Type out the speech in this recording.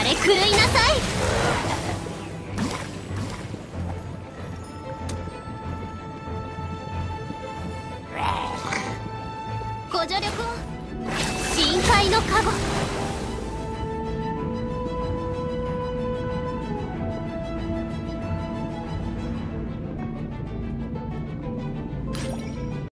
め狂いなさい。ご助力を。深海の加護。